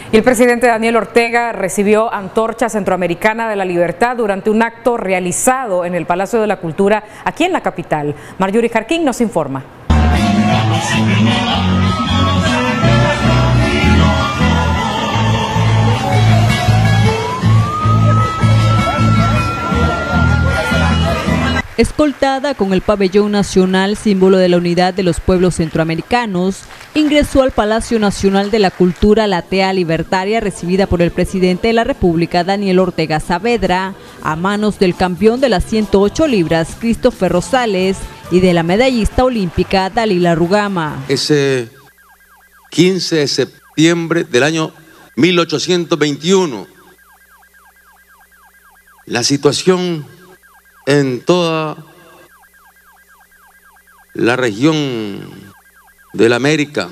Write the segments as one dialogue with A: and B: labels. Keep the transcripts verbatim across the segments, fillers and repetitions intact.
A: Y el presidente Daniel Ortega recibió Antorcha Centroamericana de la Libertad durante un acto realizado en el Palacio de la Cultura aquí en la capital. Marjorie Jarquín nos informa.
B: Escoltada con el pabellón nacional, símbolo de la unidad de los pueblos centroamericanos, ingresó al Palacio Nacional de la Cultura la tea libertaria recibida por el presidente de la República, Daniel Ortega Saavedra, a manos del campeón de las ciento ocho libras, Christopher Rosales, y de la medallista olímpica, Dalila Rugama.
C: Ese quince de septiembre del año mil ochocientos veintiuno, la situación en toda la región de la América,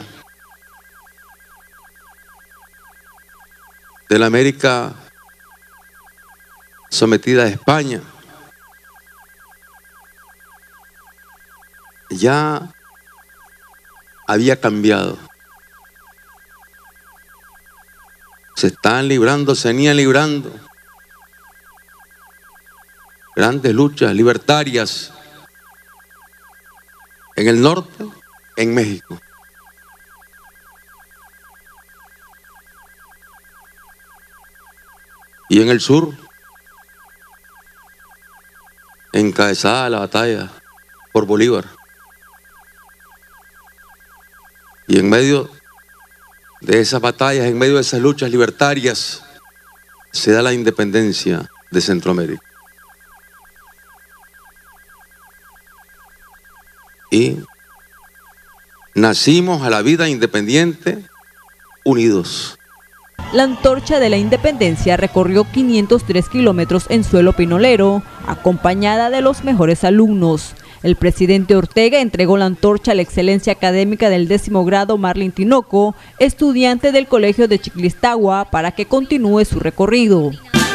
C: de la América sometida a España, ya había cambiado. Se están librando, se venían librando grandes luchas libertarias en el norte, en México. Y en el sur, encabezada la batalla por Bolívar. Y en medio de esas batallas, en medio de esas luchas libertarias, se da la independencia de Centroamérica. Y nacimos a la vida independiente unidos.
B: La Antorcha de la Independencia recorrió quinientos tres kilómetros en suelo pinolero, acompañada de los mejores alumnos. El presidente Ortega entregó la antorcha a la excelencia académica del décimo grado Marlin Tinoco, estudiante del Colegio de Chiclistagua, para que continúe su recorrido.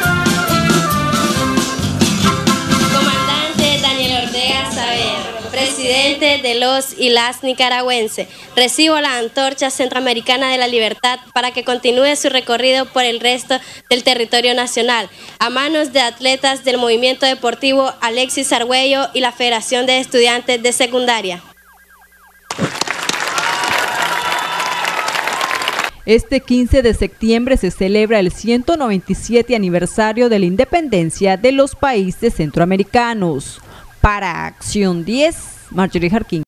D: Presidente de los y las nicaragüenses, recibo la Antorcha Centroamericana de la Libertad para que continúe su recorrido por el resto del territorio nacional, a manos de atletas del movimiento deportivo Alexis Argüello y la Federación de Estudiantes de Secundaria.
B: Este quince de septiembre se celebra el ciento noventa y siete aniversario de la independencia de los países centroamericanos. Para Acción diez, Marjorie Jarquín.